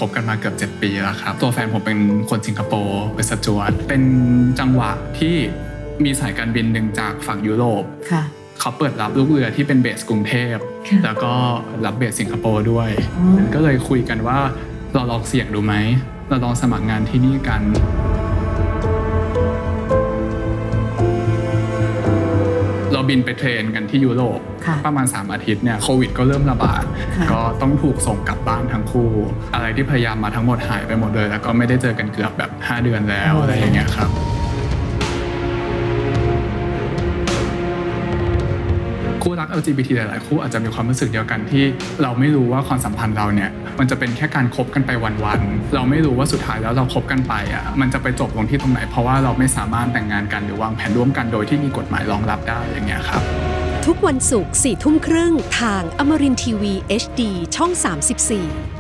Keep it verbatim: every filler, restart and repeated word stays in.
บกันมาเกือบเจ็ดปีแล้วครับตัวแฟนผมเป็นคนสิงคโปร์เป็นสจ๊วตเป็นจังหวะที่มีสายการบินหนึ่งจากฝั่งยุโรปเขาเปิดรับลูกเรือที่เป็นเบสกรุงเทพแล้วก็รับเบสสิงคโปร์ด้วยก็เลยคุยกันว่าเราลองเสี่ยงดูไหมเราลองสมัครงานที่นี่กันเราบินไปเทรนกันที่ยุโรปประมาณสามอาทิตย์เนี่ยโควิดก็เริ่มระบาดก็ต้องถูกส่งกลับบ้านทั้งคู่อะไรที่พยายามมาทั้งหมดหายไปหมดเลยแล้วก็ไม่ได้เจอกันเกือบแบบห้าเดือนแล้วอะไรอย่างเงี้ยครับคู่รัก แอล จี บี ที หลายๆคู่อาจจะมีความรู้สึกเดียวกันที่เราไม่รู้ว่าความสัมพันธ์เราเนี่ยมันจะเป็นแค่การคบกันไปวันๆเราไม่รู้ว่าสุดท้ายแล้วเราคบกันไปอ่ะมันจะไปจบลงที่ตรงไหนเพราะว่าเราไม่สามารถแต่งงานกันหรือวางแผนร่วมกันโดยที่มีกฎหมายรองรับได้อย่างเงี้ยครับทุกวันศุกร์สี่ทุ่มครึ่งทางอมรินทร์ทีวี เอช ดี ช่องสามสิบสี่